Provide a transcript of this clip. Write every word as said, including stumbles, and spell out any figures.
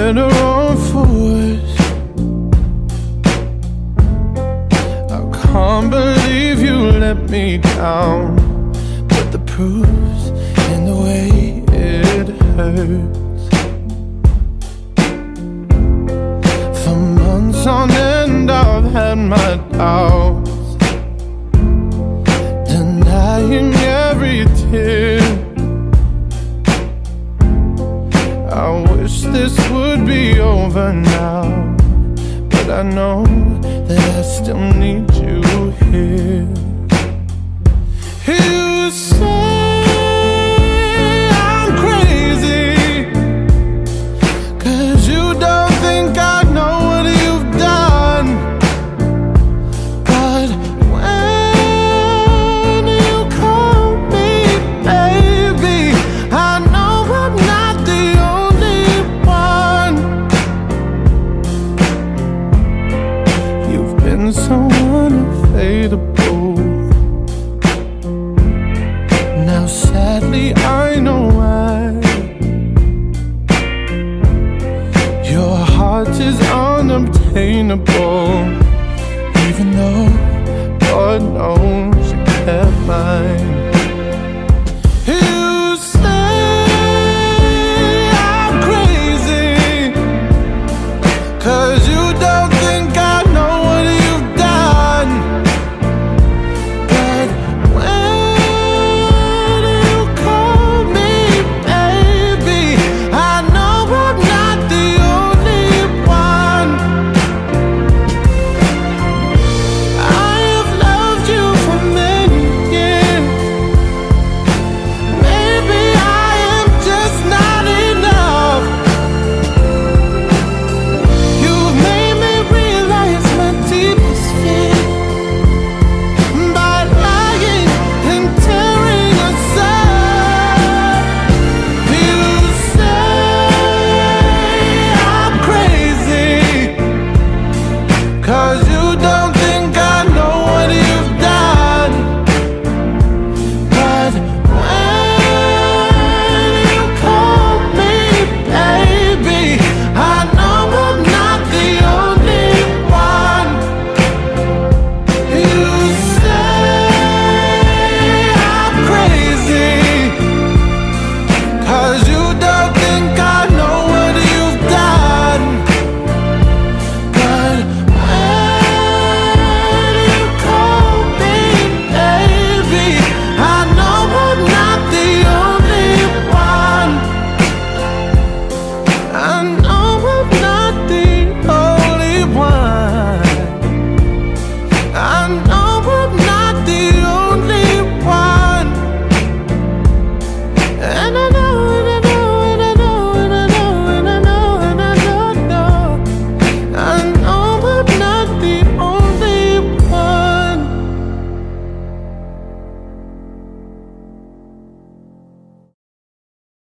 better or for worse. I can't believe you let me down, but the proof's in the way it hurts. For months on end I've had my doubts, denying every tear. I wish this would be over now, but I know that I still need you here. You say I'm crazy, 'cause you don't think I know what you've done. But when you call me baby, I know I'm not the only one. You've been so unfadable. Now sadly I know why. Your heart is unobtainable, even though God knows you kept mine. You say I'm crazy, 'cause you don't think I know what you've done. But when you call me baby, I know I'm not the only one. I have loved you for many years. Maybe I am just not enough. You've made me realize my deepest fear by lying and tearing us up. You say I'm crazy, 'cause you don't think I know what you've done. But when you call me baby, I know I'm not the only one. You say I'm crazy, 'cause you don't